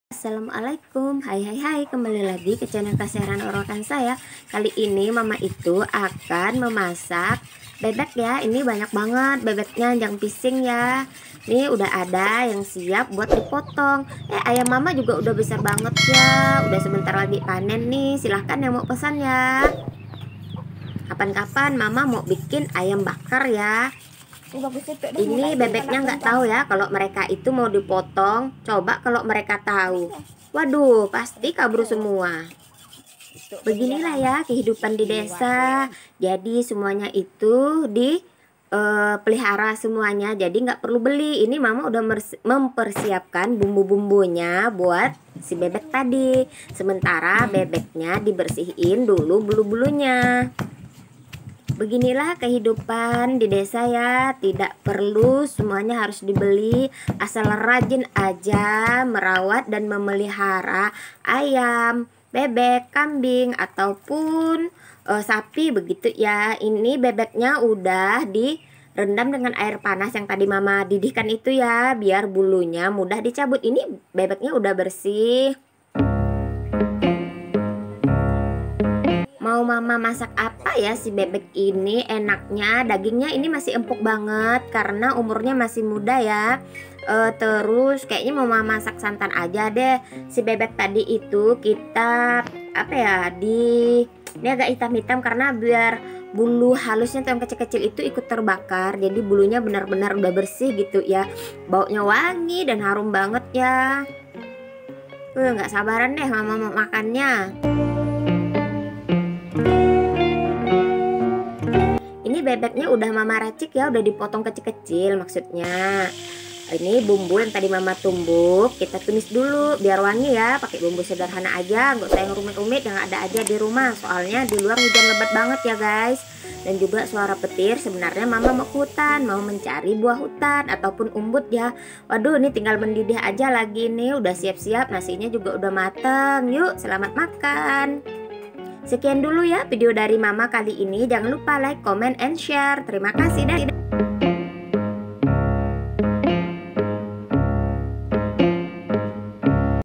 Assalamualaikum, hai, kembali lagi ke channel Keseharan Orokan saya. Kali ini mama itu akan memasak bebek ya. Ini banyak banget bebeknya, jangan pising ya. Ini udah ada yang siap buat dipotong. Ayam mama juga udah besar banget ya. Udah sebentar lagi panen nih, silahkan yang mau pesan ya. Kapan-kapan mama mau bikin ayam bakar ya. Ini bebeknya nggak tahu ya kalau mereka itu mau dipotong. Coba kalau mereka tahu, waduh, pasti kabur semua. Beginilah ya kehidupan di desa. Jadi semuanya itu pelihara semuanya. Jadi nggak perlu beli. Ini mama udah mempersiapkan bumbu-bumbunya buat si bebek tadi. Sementara bebeknya dibersihin dulu bulu-bulunya. Beginilah kehidupan di desa ya, tidak perlu semuanya harus dibeli, asal rajin aja merawat dan memelihara ayam, bebek, kambing, ataupun sapi begitu ya. Ini bebeknya udah direndam dengan air panas yang tadi mama didihkan itu ya, biar bulunya mudah dicabut. Ini bebeknya udah bersih. Mau mama masak apa ya si bebek ini? Enaknya dagingnya ini masih empuk banget karena umurnya masih muda ya. Terus kayaknya mau mama masak santan aja deh. Si bebek tadi itu kita ini agak hitam-hitam karena biar bulu halusnya tuh yang kecil-kecil itu ikut terbakar. Jadi bulunya benar-benar udah bersih gitu ya. Baunya wangi dan harum banget ya. Nggak sabaran deh mama mau makannya. Ini bebeknya udah mama racik ya, udah dipotong kecil-kecil maksudnya. Ini bumbu yang tadi mama tumbuk, kita tumis dulu biar wangi ya. Pakai bumbu sederhana aja, nggak usah yang rumit-rumit, yang ada aja di rumah. Soalnya di luar hujan lebat banget ya guys. Dan juga suara petir. Sebenarnya mama mau ke hutan, mau mencari buah hutan ataupun umbut ya. Waduh, ini tinggal mendidih aja lagi nih. Udah siap-siap, nasinya juga udah mateng. Yuk, selamat makan. Sekian dulu ya video dari mama kali ini. Jangan lupa like, comment, and share. Terima kasih dan